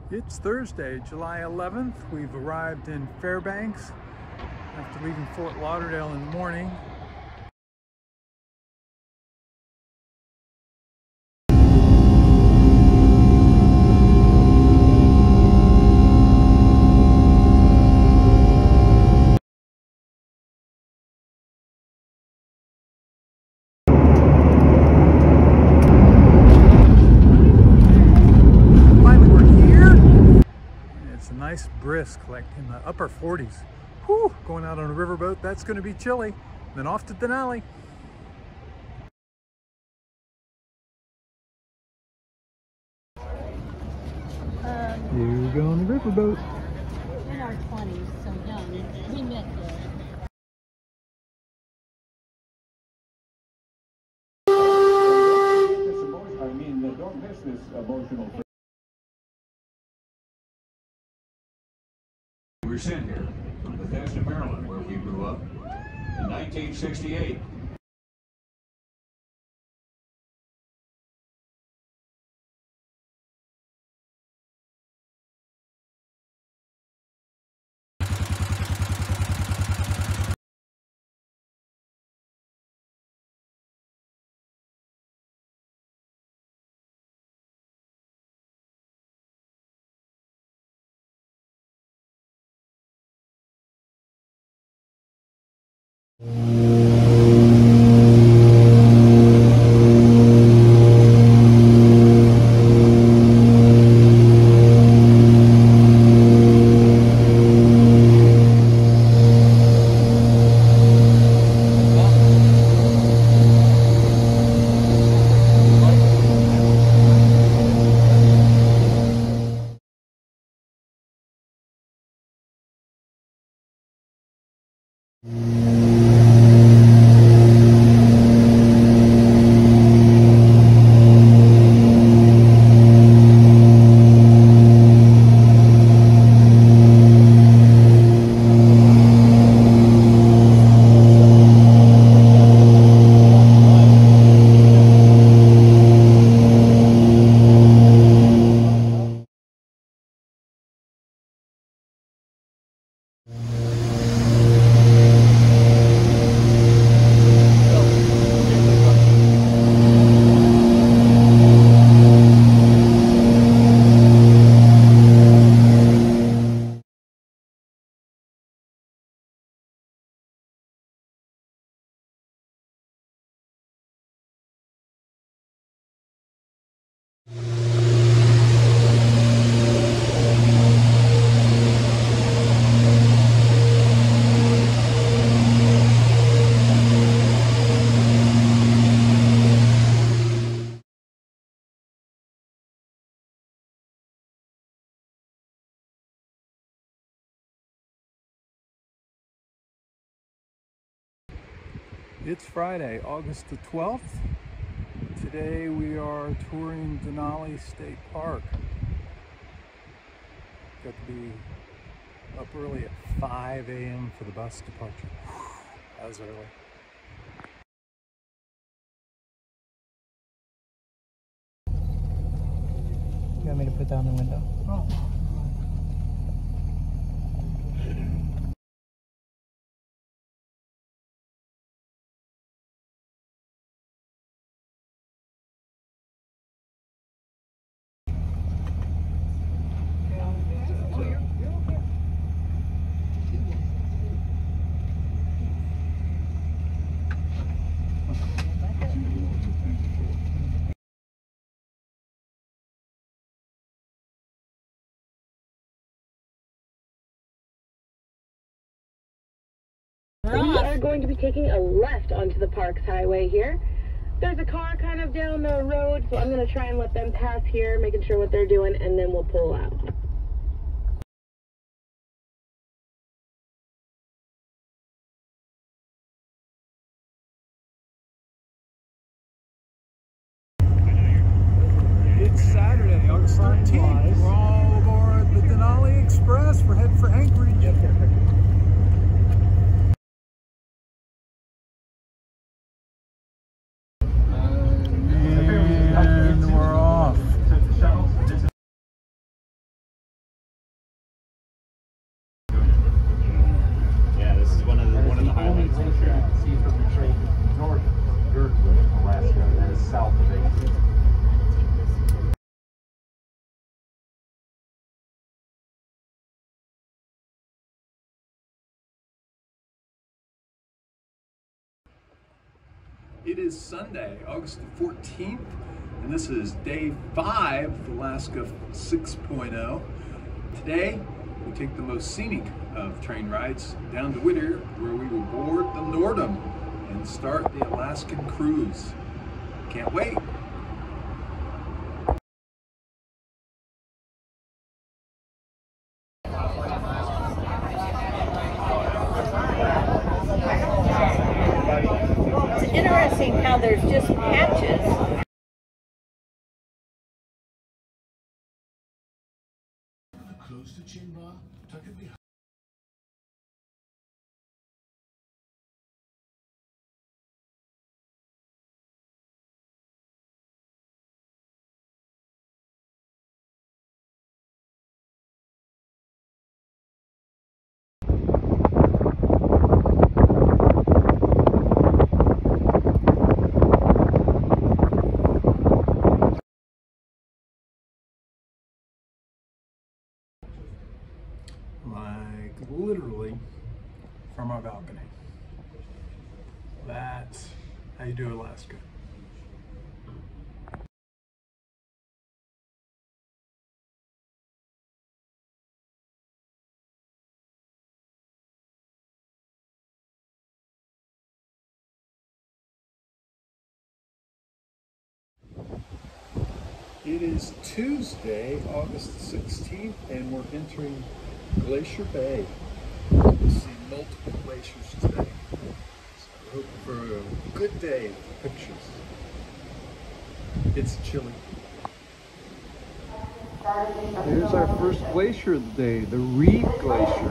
It's Thursday, July 11th. We've arrived in Fairbanks after leaving Fort Lauderdale in the morning. Nice brisk, like in the upper 40s. Whew, going out on a riverboat, that's going to be chilly. Then off to Denali. Here we go on the riverboat. In our 20s, so young. We met there. Don't miss this emotional. We were sent here from Bethesda, Maryland, where we grew up in 1968. It's Friday, August the 12th. Today we are touring Denali State Park. Got to be up early at 5 a.m. for the bus departure. That was early. You want me to put down the window? Oh. We are going to be taking a left onto the Parks Highway here. There's a car kind of down the road, so I'm going to try and let them pass here, making sure what they're doing, and then we'll pull out. It's Saturday, August 13th. We're all aboard the Denali Express. We're heading for Anchorage. It is Sunday, August the 14th, and this is day 5 of Alaska 6.0. Today, we take the most scenic of train rides down to Whittier, where we will board the Nordam and start the Alaskan cruise. Can't wait. It's interesting how there's just patches. Close the chin bar, tuck it behind. Like literally from our balcony. That's how you do Alaska. It is Tuesday, August the 16th, and we're entering Glacier Bay. We'll see multiple glaciers today. So we're hoping for a good day of pictures. It's chilly. Here's our first glacier of the day, the Reed Glacier.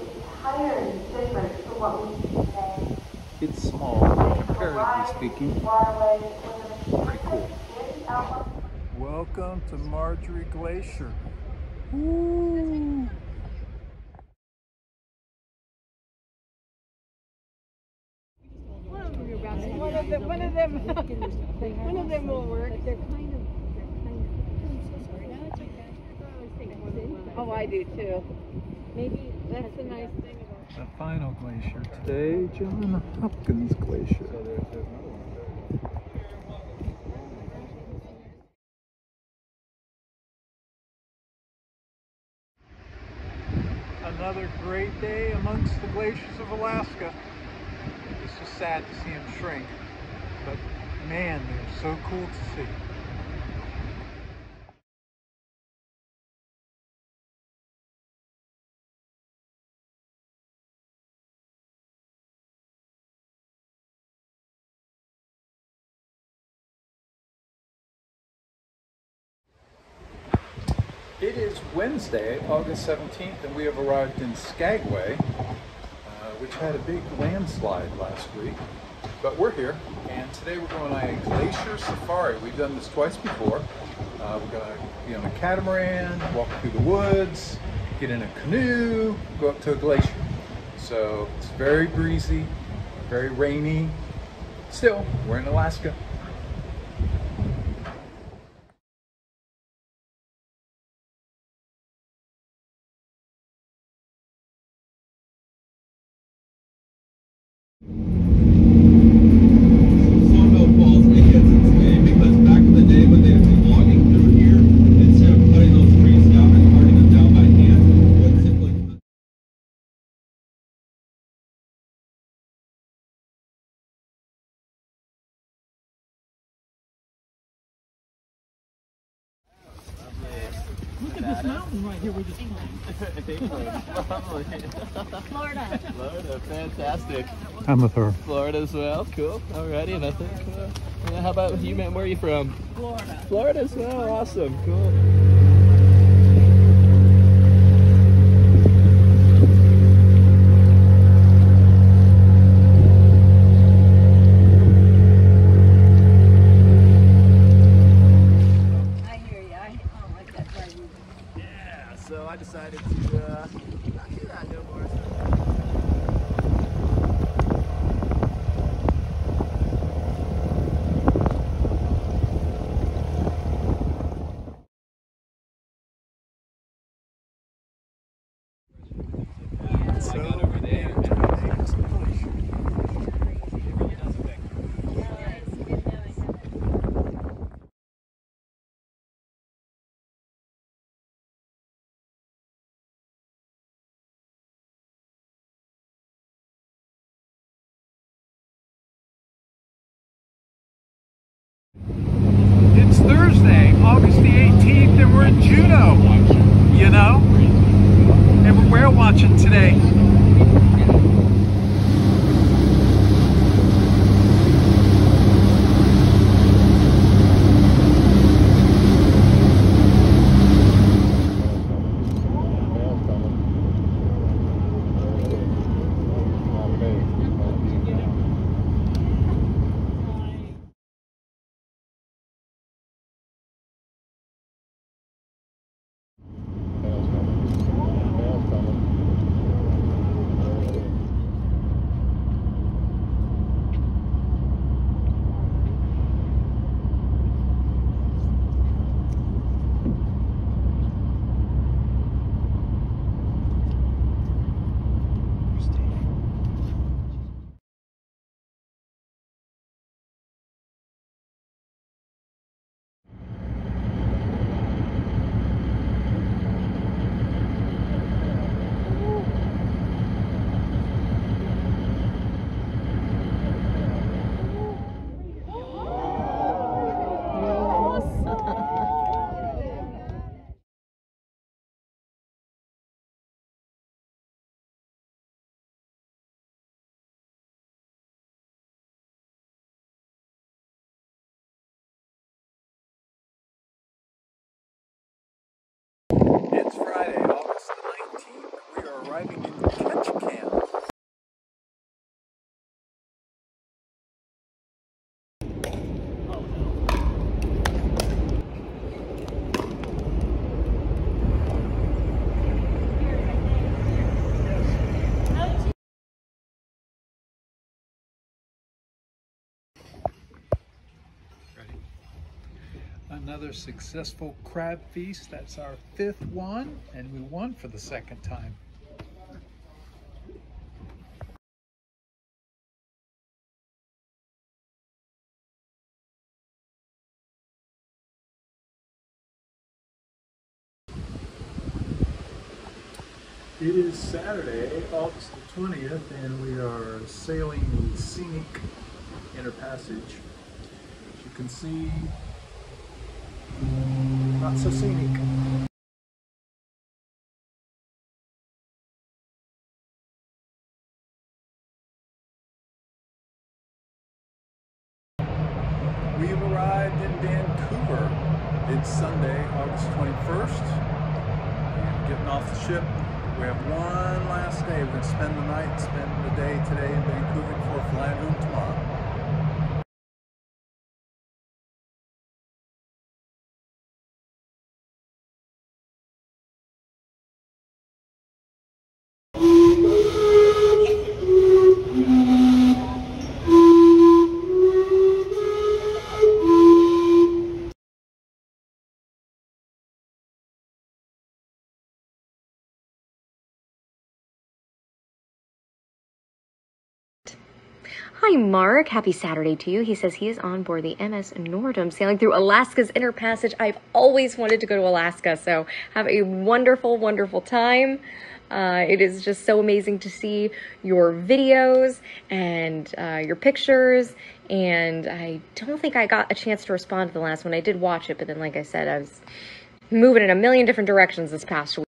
It's small, comparatively speaking. Pretty cool. Welcome to Marjorie Glacier. Woo! One of them will work. They're kind of. I'm so sorry. No, it's okay. Oh, I do too. Maybe that's the nice thing about The final glacier today, John Hopkins Glacier. Another great day amongst the glaciers of Alaska. It's just sad to see them shrink, but man, they're so cool to see. It is Wednesday, August 17th, and we have arrived in Skagway, which had a big landslide last week. But we're here, and today we're going on a glacier safari. We've done this twice before. We're going to be on a catamaran, walk through the woods, get in a canoe, go up to a glacier. So it's very breezy, very rainy. Still, we're in Alaska. Look at this mountain right here we just climbed. Florida. Florida, fantastic. I'm with her. Florida as well, cool. Alrighty, and I think, yeah, how about you, man? Where are you from? Florida. Florida as well, awesome, cool. So I decided to not do that no more. August the 18th and we're in Juneau, you know? And we're whale watching today. It's Friday, August the 19th. We are arriving in Ketchikan. Another successful crab feast. That's our 5th one, and we won for the 2nd time. It is Saturday, August the 20th, and we are sailing the scenic Inner Passage. As you can see, not so scenic. We have arrived in Vancouver. It's Sunday, August 21st. And getting off the ship. We have one last day. We're going to spend the night, spend the day today in Vancouver before flying home tomorrow. Hi, Mark. Happy Saturday to you. He says he is on board the MS Nordum sailing through Alaska's Inner Passage. I've always wanted to go to Alaska, so have a wonderful, wonderful time. It is just so amazing to see your videos and your pictures, and I don't think I got a chance to respond to the last one. I did watch it, but then, like I said, I was moving in a million different directions this past week.